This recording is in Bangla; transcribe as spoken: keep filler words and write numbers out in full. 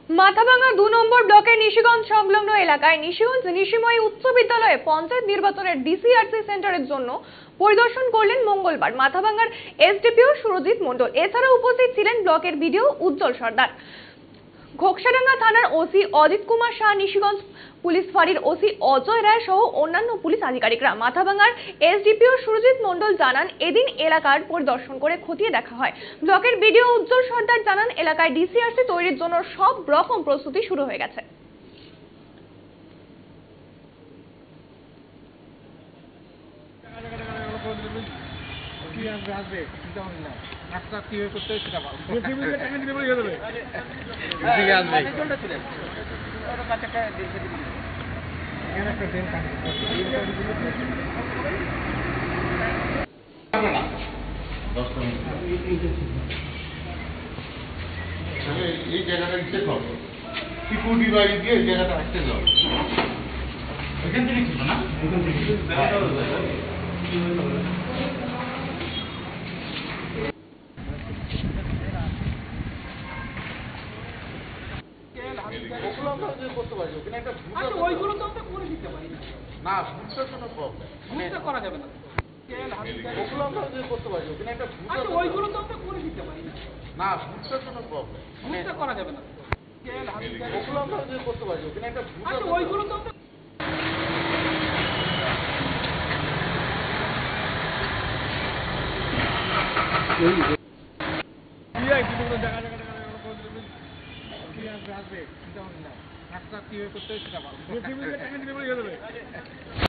মাথাভাঙ্গা দু নম্বর ব্লকের নিশিগঞ্জ সংলগ্ন এলাকায় নিশিগঞ্জ নিশিময়ী উচ্চ বিদ্যালয়ে পঞ্চায়েত নির্বাচনের ডিসিআরসি সেন্টারের জন্য পরিদর্শন করলেন মঙ্গলবার মাথাভাঙ্গার এসডিপিও সুরজিৎ মণ্ডল। এছাড়া উপস্থিত ছিলেন ব্লকের বিডিও উজ্জ্বল সর্দার, ঘোকসাডাঙ্গা থানার ওসি অজিত কুমার শাহ, নিশিগঞ্জ পুলিশ ফাঁড়ির ওসি অজয় রায় সহ অন্যান্য পুলিশ আধিকারিকরা। মাথাভাঙ্গার এসডিপিও সুরজিৎ মণ্ডল জানান, এদিন এলাকার পরিদর্শন করে খতিয়ে দেখা হয়। ব্লকের বিডিও উজ্জ্বল সর্দার জানান, এলাকায় ডিসিআরসি তৈরির জন্য সব রকম প্রস্তুতি শুরু হয়ে গেছে। এই জায়গাটা নিচে হবে সিকিউরিটি বাড়ি দিয়ে জায়গাটা আসতে যাবে এখান থেকে ছিল না এখান থেকে ওগুলো আমরা করতে পারি ওখানে একটা ওইগুলো তো আমরা করে দিতে পারি না ভুলটা কোনো প্রবলেম ভুলটা করা যাবে না ওগুলো আমরা করতে পারি ওখানে একটা আচ্ছা ওইগুলো তো আমরা করে দিতে পারি না ভুলটা কোনো প্রবলেম ভুলটা করা যাবে না ওগুলো আমরা করতে পারি ওখানে একটা আচ্ছা ওইগুলো তো আমরা আসবে চিন্তা ভাবনা না করতে সেটা ভালো